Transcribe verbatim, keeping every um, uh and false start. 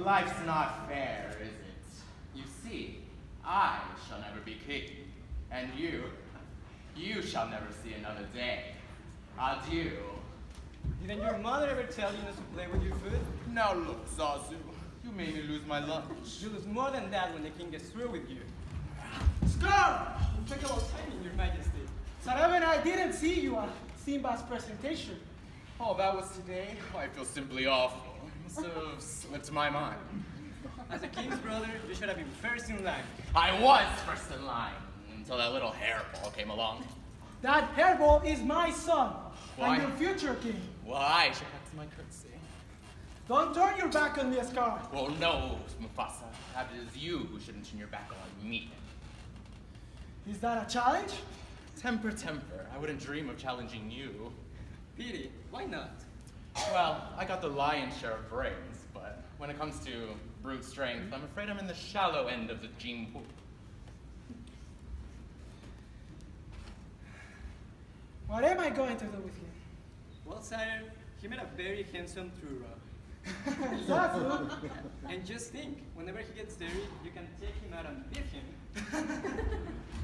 Life's not fair, is it? You see, I shall never be king, and you, you shall never see another day. Adieu. Didn't your mother ever tell you not to play with your food? Now look, Zazu, you made me lose my lunch. You lose more than that when the king gets through with you. Scar! Impeccable timing, your majesty. Sarab and I didn't see you at Simba's presentation. Oh, that was today? Oh, I feel simply awful. It must have slipped my mind. As a king's brother, you should have been first in line. I was first in line until that little hairball came along. That hairball is my son, Why? and your future king. Why? Should have to my courtesy. Don't turn your back on me, Scar. Well, no, Mufasa. That is you who shouldn't turn your back on me. Is that a challenge? Temper, temper. I wouldn't dream of challenging you. Pity, why not? Well, I got the lion's share of brains, but when it comes to brute strength, I'm afraid I'm in the shallow end of the gene pool. What am I going to do with him? Well, sire, he made a very handsome Truro. Zazu, And just think, whenever he gets dirty, you can take him out and beat him.